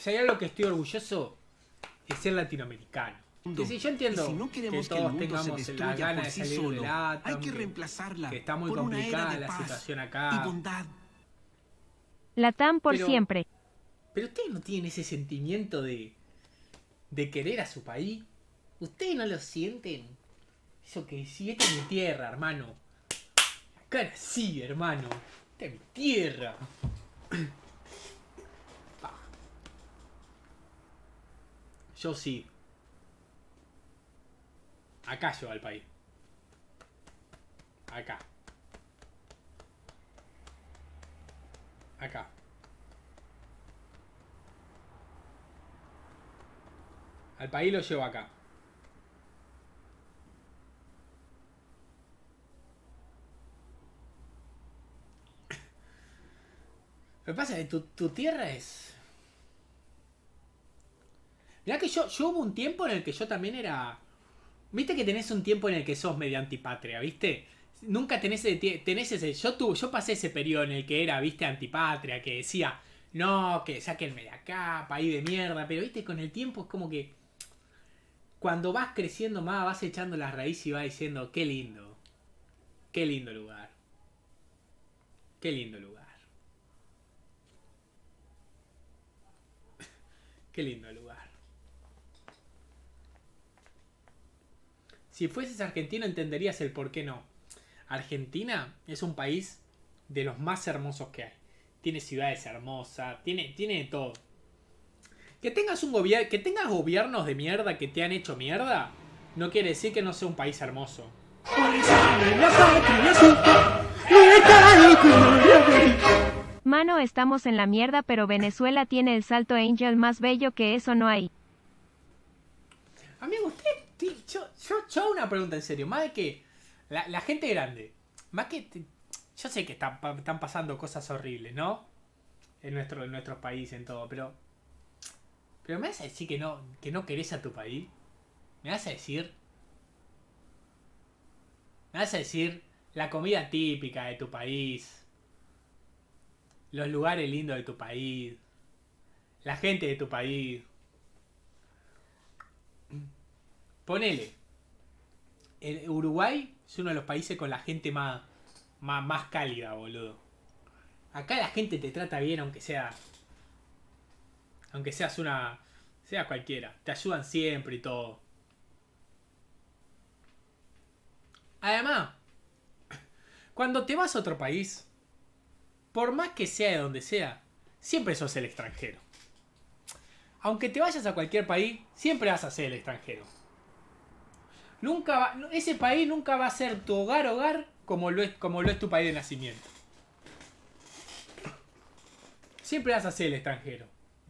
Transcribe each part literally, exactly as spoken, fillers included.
Si hay algo que estoy orgulloso es ser latinoamericano. Que si yo entiendo y si no queremos que que el todos mundo se tengamos la destruya gana por de sí salir solo, del átomo, hay que que, reemplazarla que está muy por una era complicada de la paz situación y acá. bondad. Latam por Pero, siempre. pero ustedes no tienen ese sentimiento de, de querer a su país. ¿Ustedes no lo sienten? Eso que si esta es mi tierra, hermano. Acá sí, hermano. Esta es mi tierra. Yo sí. Acá yo al país. Acá. Acá. Al país lo llevo acá. Lo que pasa es que tu, tu tierra es... Mirá que yo, yo hubo un tiempo en el que yo también era... Viste que tenés un tiempo en el que sos medio antipatria, ¿viste? Nunca tenés ese... Tenés ese yo, tu, yo pasé ese periodo en el que era, ¿viste? Antipatria, que decía... No, que sáquenme de acá, país de mierda. Pero, ¿viste? Con el tiempo es como que... Cuando vas creciendo más, vas echando las raíces y vas diciendo... Qué lindo. Qué lindo lugar. Qué lindo lugar. Qué lindo lugar. Si fueses argentino entenderías el por qué no. Argentina es un país de los más hermosos que hay. Tiene ciudades hermosas, tiene, tiene de todo. Que tengas un gobierno, que tengas gobiernos de mierda que te han hecho mierda, no quiere decir que no sea un país hermoso. Mano, estamos en la mierda, pero Venezuela tiene el Salto Angel más bello, que eso no hay. Amigo, usted, yo, yo, yo hago una pregunta en serio, más de que la, la gente grande, más que, yo sé que están, están pasando cosas horribles, ¿no? En nuestro, en nuestros países, en todo, pero, pero me vas a decir que no, que no querés a tu país, me vas a decir, me vas a decir la comida típica de tu país, los lugares lindos de tu país, la gente de tu país. Ponele. El Uruguay es uno de los países con la gente más, más, más cálida, boludo. Acá la gente te trata bien aunque sea... Aunque seas una... Sea cualquiera. Te ayudan siempre y todo. Además, cuando te vas a otro país, por más que sea de donde sea, siempre sos el extranjero. Aunque te vayas a cualquier país, siempre vas a ser el extranjero. Nunca va, ese país nunca va a ser tu hogar, hogar, como lo es, como lo es tu país de nacimiento. Siempre vas a ser el extranjero.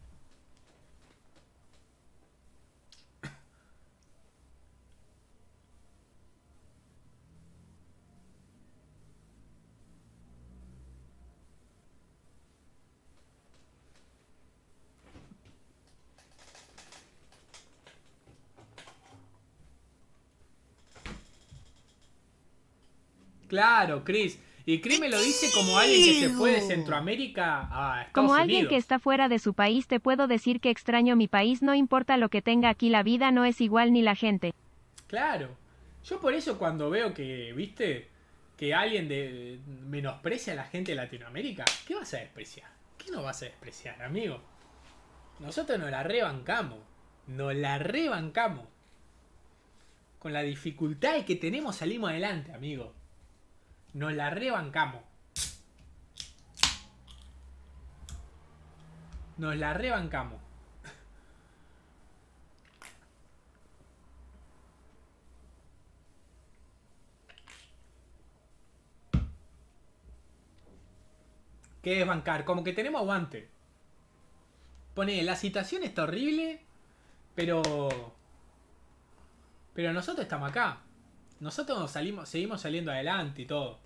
Claro, Chris. Y Chris me lo dice como alguien que se fue de Centroamérica a Estados Como Unidos. alguien que está fuera de su país, te puedo decir que extraño mi país, no importa lo que tenga aquí, la vida no es igual ni la gente. Claro. Yo por eso cuando veo que, viste, que alguien de menosprecia a la gente de Latinoamérica, ¿qué vas a despreciar? ¿Qué no vas a despreciar, amigo? Nosotros nos la rebancamos. Nos la rebancamos. Con la dificultad que tenemos salimos adelante, amigo. Nos la rebancamos. Nos la rebancamos. ¿Qué es bancar? Como que tenemos aguante. Pone, la situación está horrible, pero... Pero nosotros estamos acá. Nosotros salimos, seguimos saliendo adelante y todo.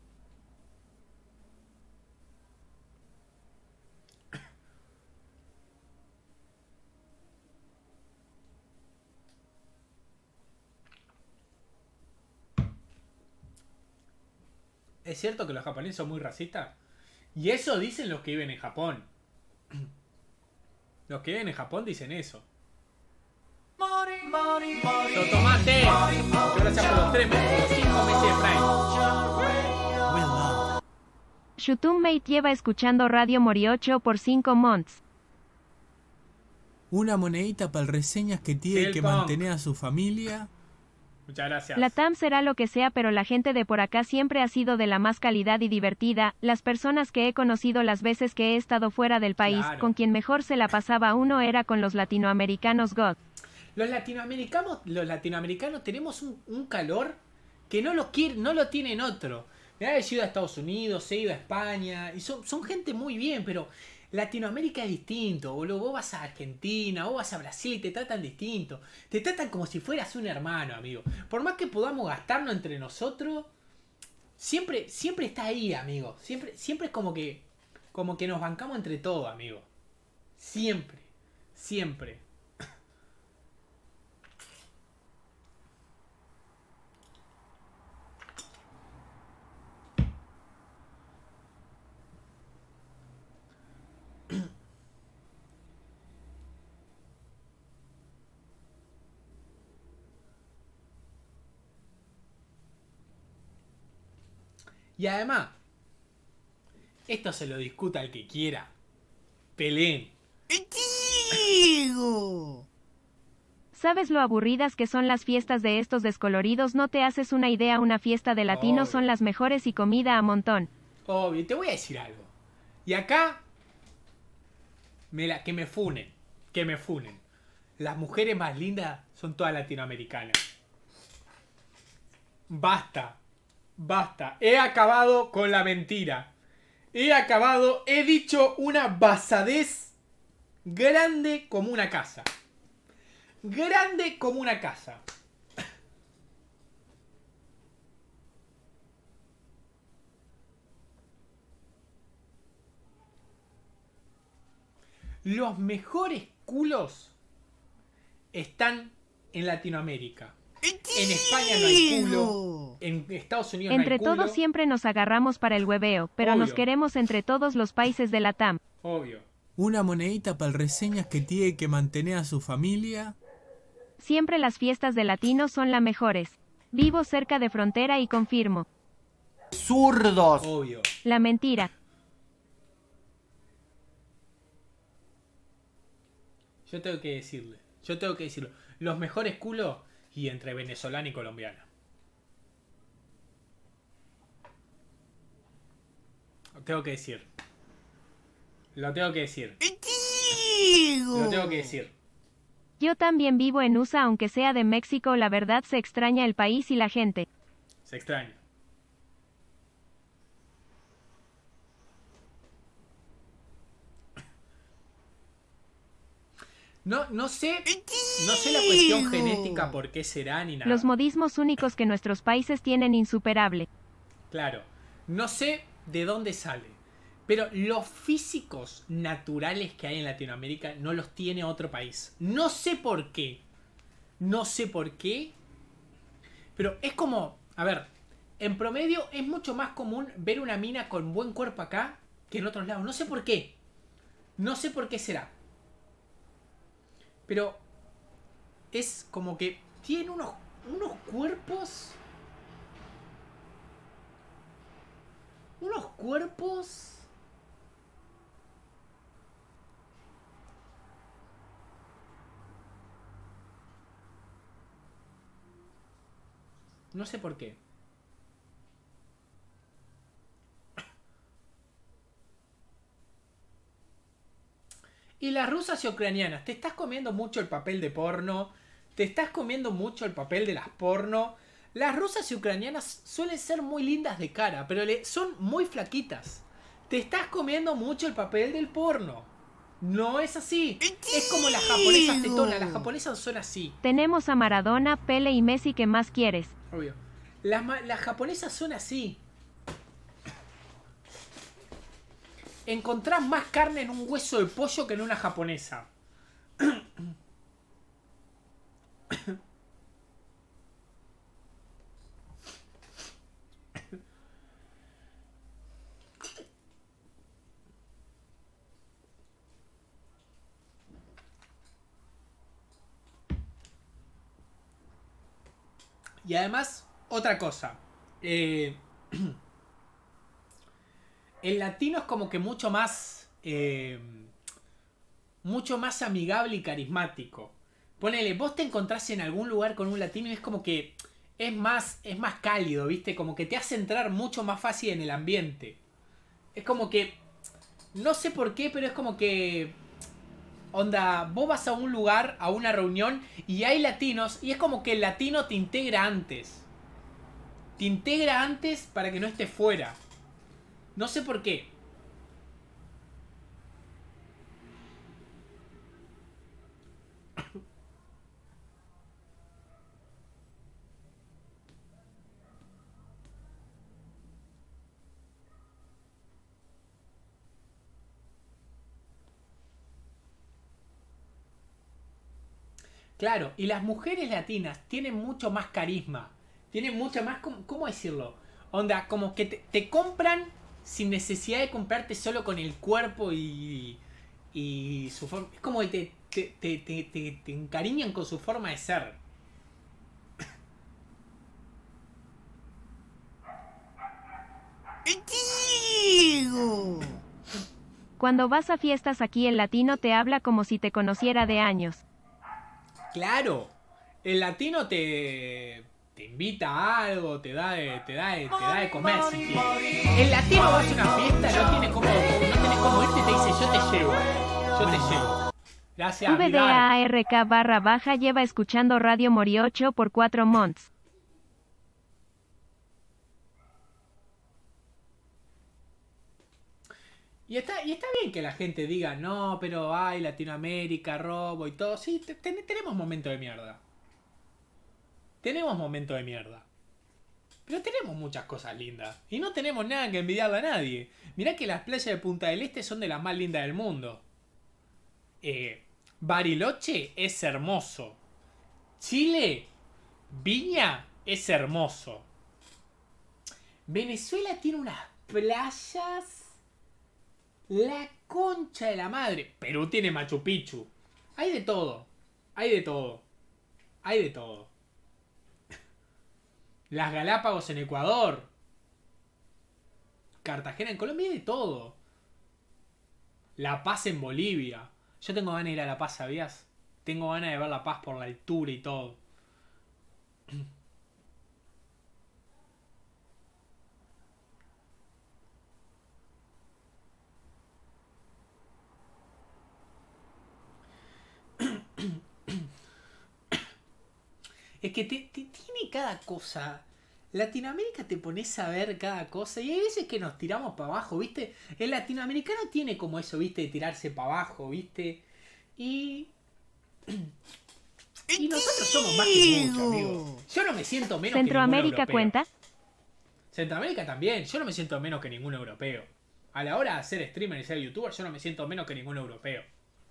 Es cierto que los japoneses son muy racistas. Y eso dicen los que viven en Japón. Los que viven en Japón dicen eso. Yo tomate. Gracias por los tres meses, los cinco meses de Prime. Shutummate lleva escuchando Radio Moriocho por cinco months. Una monedita para el reseñas que tiene El que punk. mantener a su familia. Muchas gracias. La T A M será lo que sea, pero la gente de por acá siempre ha sido de la más calidad y divertida. Las personas que he conocido las veces que he estado fuera del país, Claro. con quien mejor se la pasaba uno era con los latinoamericanos God. Los latinoamericanos, los latinoamericanos tenemos un, un calor que no lo quiere, no lo tienen otro. Mirá, he ido a Estados Unidos, he ido a España, y son, son gente muy bien, pero Latinoamérica es distinto, boludo. Vos vas a Argentina, vos vas a Brasil y te tratan distinto. Te tratan como si fueras un hermano, amigo. Por más que podamos gastarnos entre nosotros, siempre, siempre está ahí, amigo. Siempre, siempre es como que, como que nos bancamos entre todos, amigo. Siempre, siempre. Y además, esto se lo discuta el que quiera. Peleen. ¡Diego! ¿Sabes lo aburridas que son las fiestas de estos descoloridos? No te haces una idea, una fiesta de latinos Obvio. son las mejores y comida a montón. Obvio, te voy a decir algo. Y acá, me la, que me funen. Que me funen. Las mujeres más lindas son todas latinoamericanas. Basta. Basta. He acabado con la mentira. He acabado, he dicho una basadez grande como una casa. Grande como una casa. Los mejores culos están en Latinoamérica. En España no hay culo. En Estados Unidos Entre no hay culo. todos siempre nos agarramos para el hueveo, pero nos Obvio. queremos entre todos los países de la T A M. Obvio. Una monedita para el reseñas que tiene que mantener a su familia. Siempre las fiestas de latinos son las mejores. Vivo cerca de frontera y confirmo. Zurdos. Obvio. La mentira. Yo tengo que decirle. Yo tengo que decirlo. Los mejores culos y entre venezolana y colombiana. Lo tengo que decir. Lo tengo que decir. Lo tengo que decir. Yo también vivo en U S A, aunque sea de México, la verdad se extraña el país y la gente. Se extraña. No, no sé. No sé la cuestión genética por qué será ni nada. Los modismos únicos que nuestros países tienen insuperable. Claro. No sé de dónde sale. Pero los físicos naturales que hay en Latinoamérica no los tiene otro país. No sé por qué. No sé por qué. Pero es como... A ver. En promedio es mucho más común ver una mina con buen cuerpo acá que en otros lados. No sé por qué. No sé por qué será. Pero es como que tienen unos, unos cuerpos... Unos cuerpos... No sé por qué. Y las rusas y ucranianas, te estás comiendo mucho el papel de porno, te estás comiendo mucho el papel de las porno. Las rusas y ucranianas suelen ser muy lindas de cara, pero le, son muy flaquitas. Te estás comiendo mucho el papel del porno. No es así. Es como las japonesas tetonas, las japonesas son así. Tenemos a Maradona, Pele y Messi, ¿qué más quieres? Obvio. Las, ma- las japonesas son así. Encontrás más carne en un hueso de pollo que en una japonesa. Y además, otra cosa. Eh, el latino es como que mucho más... Eh, mucho más amigable y carismático. Ponele, vos te encontrás en algún lugar con un latino y es como que es más, es más cálido, ¿viste? Como que te hace entrar mucho más fácil en el ambiente. Es como que, no sé por qué, pero es como que, onda, vos vas a un lugar, a una reunión y hay latinos y es como que el latino te integra antes. Te integra antes para que no estés fuera. No sé por qué. Claro, y las mujeres latinas tienen mucho más carisma. Tienen mucha más... ¿Cómo, cómo decirlo? Onda, como que te, te compran sin necesidad de comprarte solo con el cuerpo y... Y su forma... Es como que te, te, te, te, te, te encariñan con su forma de ser. Cuando vas a fiestas aquí el latino te habla como si te conociera de años. Claro, el latino te, te invita a algo, te da de, te da de, te da de comer si quiere. El latino va a hacer una fiesta, no tiene cómo, no tenés cómo irte y te dice yo te llevo, yo te llevo. Gracias, V D A R K barra baja lleva escuchando Radio Moriocho por cuatro months. Y está, y está bien que la gente diga, no, pero hay Latinoamérica, robo y todo. Sí, te, te, tenemos momentos de mierda. Tenemos momentos de mierda. Pero tenemos muchas cosas lindas. Y no tenemos nada que envidiarle a nadie. Mirá que las playas de Punta del Este son de las más lindas del mundo. Eh, Bariloche es hermoso. Chile, Viña es hermoso. Venezuela tiene unas playas... La concha de la madre. Perú tiene Machu Picchu. Hay de todo. Hay de todo. Hay de todo. Las Galápagos en Ecuador. Cartagena en Colombia, hay de todo. La Paz en Bolivia. Yo tengo ganas de ir a La Paz, ¿sabías? Tengo ganas de ver La Paz por la altura y todo. Es que te, te tiene cada cosa. Latinoamérica te pones a ver cada cosa. Y hay veces que nos tiramos para abajo, ¿viste? El latinoamericano tiene como eso, ¿viste? De tirarse para abajo, ¿viste? Y... Y nosotros somos más que mucho, amigo. Yo no me siento menos que ningún ¿Centroamérica europeo. cuenta? Centroamérica también. Yo no me siento menos que ningún europeo. A la hora de hacer streamer y ser youtuber, yo no me siento menos que ningún europeo.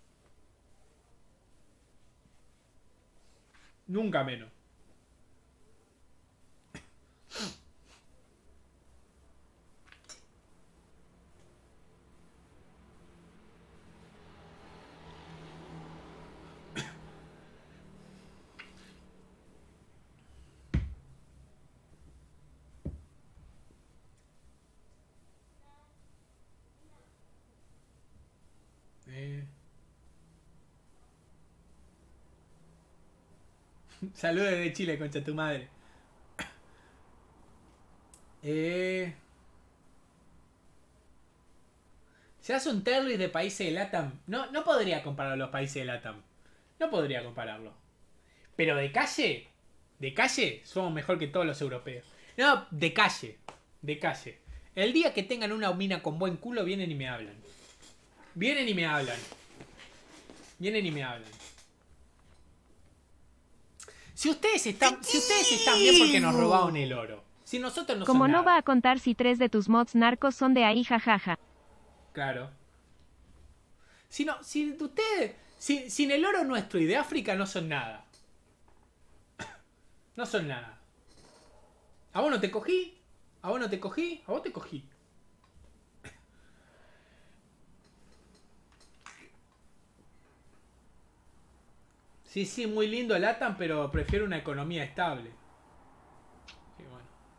Nunca menos. Eh. Saludos desde Chile, concha tu madre. Eh... Se hace un terlis de países de LATAM. No, no podría compararlo a los países de LATAM. No podría compararlo. Pero de calle, de calle, somos mejor que todos los europeos. No, de calle, de calle. El día que tengan una mina con buen culo, vienen y me hablan. Vienen y me hablan. Vienen y me hablan. Si ustedes están, si ustedes están bien porque nos robaron el oro. Si nosotros no Como son no nada. va a contar si tres de tus mods narcos son de ahí, jajaja. Claro. Si no, si ustedes, si, sin el oro nuestro y de África no son nada. No son nada. ¿A vos no te cogí? ¿A vos no te cogí? ¿A vos te cogí? Sí, sí, muy lindo el LATAM, pero prefiero una economía estable.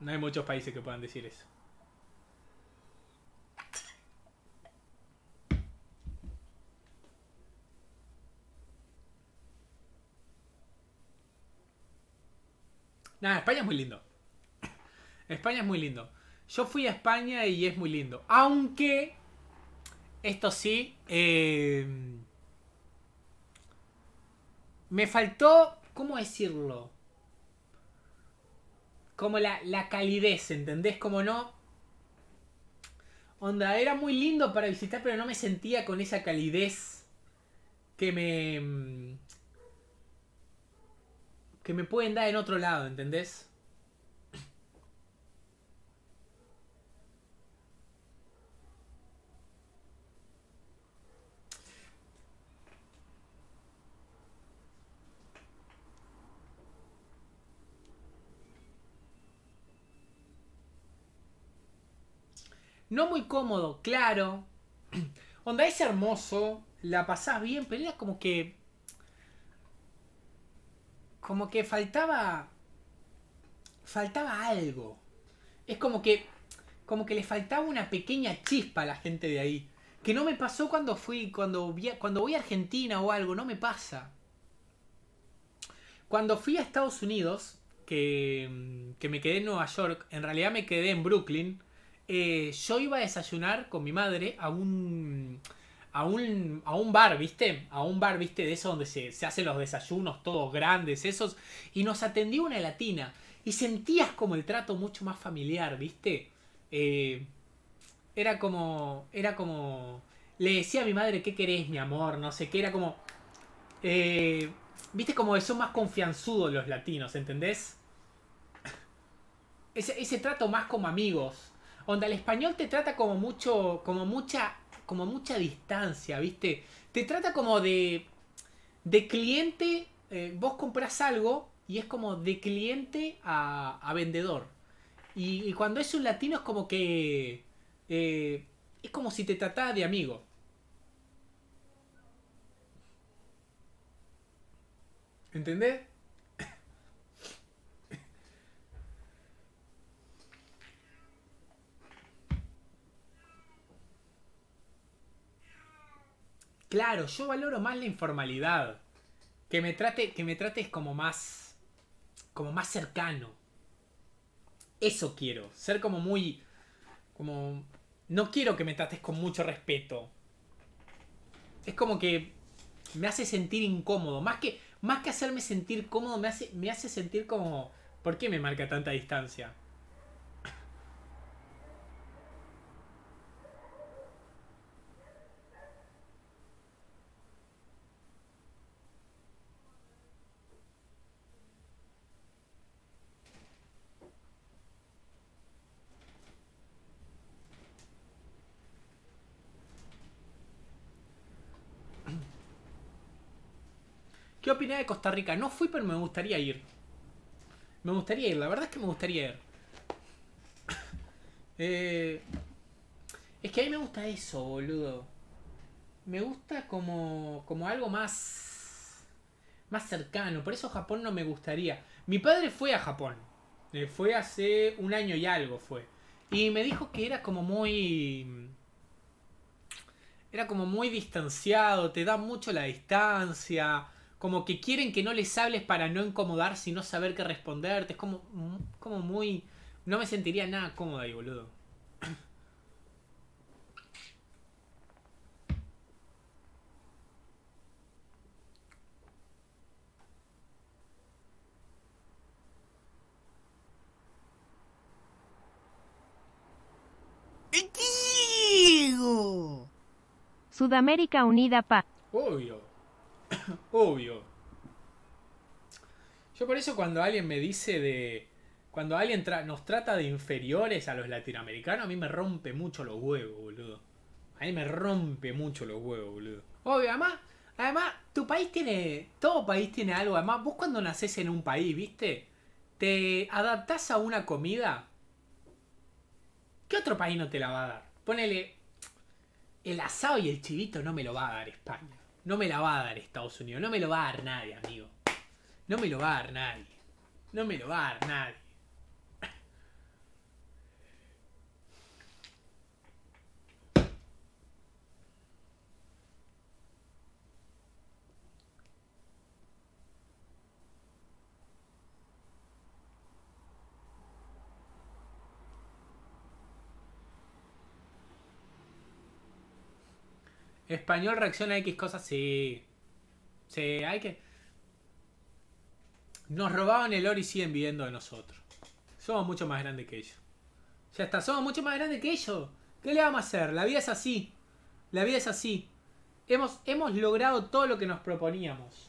No hay muchos países que puedan decir eso. Nada, España es muy lindo. España es muy lindo. Yo fui a España y es muy lindo. Aunque, esto sí, eh, me faltó, ¿cómo decirlo? Como la, la calidez, ¿entendés? Como no... Onda, era muy lindo para visitar, pero no me sentía con esa calidez que me... que me pueden dar en otro lado, ¿entendés? No muy cómodo, claro. Onda, es hermoso, la pasás bien, pero era como que... Como que faltaba... Faltaba algo. Es como que... Como que le faltaba una pequeña chispa a la gente de ahí. Que no me pasó cuando fui... Cuando, vi, cuando voy a Argentina o algo, no me pasa. Cuando fui a Estados Unidos, que, que me quedé en Nueva York, en realidad me quedé en Brooklyn. Eh, yo iba a desayunar con mi madre a un... A un, a un bar, ¿viste? A un bar, ¿viste? De eso donde se, se hacen los desayunos todos grandes, esos. Y nos atendió una latina. Y sentías como el trato mucho más familiar, ¿viste? Eh, era como... Era como... Le decía a mi madre, ¿qué querés, mi amor? No sé qué, era como... Eh, ¿Viste? Como que son más confianzudos los latinos, ¿entendés? Ese, ese trato más como amigos. Onda, el español te trata como mucho... Como mucha... Como mucha distancia, ¿viste? Te trata como de... De cliente... Eh, vos comprás algo y es como de cliente a, a vendedor. Y, y cuando es un latino es como que... Eh, es como si te tratara de amigo. ¿Entendés? Claro, yo valoro más la informalidad. Que me trate, que me trates como más... Como más cercano. Eso quiero. Ser como muy... Como... No quiero que me trates con mucho respeto. Es como que me hace sentir incómodo. Más que, más que hacerme sentir cómodo, me hace, me hace sentir como... ¿Por qué me marca tanta distancia? ¿Qué opinás de Costa Rica? No fui, pero me gustaría ir. Me gustaría ir, la verdad es que me gustaría ir. Eh, es que a mí me gusta eso, boludo. Me gusta como, como algo más, más cercano. Por eso Japón no me gustaría. Mi padre fue a Japón. Eh, fue hace un año y algo fue. Y me dijo que era como muy... Era como muy distanciado. Te da mucho la distancia. Como que quieren que no les hables para no incomodar, sino saber qué responderte. Es como, como muy... No me sentiría nada cómodo ahí, boludo. ¡Digo! Sudamérica Unida Pa. Obvio. Obvio. Yo por eso cuando alguien me dice de... Cuando alguien tra nos trata de inferiores a los latinoamericanos, a mí me rompe mucho los huevos, boludo. A mí me rompe mucho los huevos, boludo. Obvio, además, además, tu país tiene... Todo país tiene algo. Además, vos cuando nacés en un país, ¿viste? Te adaptás a una comida. ¿Qué otro país no te la va a dar? Ponele... El asado y el chivito no me lo va a dar España. No me la va a dar Estados Unidos. No me lo va a dar nadie, amigo. No me lo va a dar nadie. No me lo va a dar nadie. Español reacciona a X cosas, sí. Sí, hay que... Nos robaban el oro y siguen viviendo de nosotros. Somos mucho más grandes que ellos. Ya está, somos mucho más grandes que ellos. ¿Qué le vamos a hacer? La vida es así. La vida es así. Hemos, hemos logrado todo lo que nos proponíamos.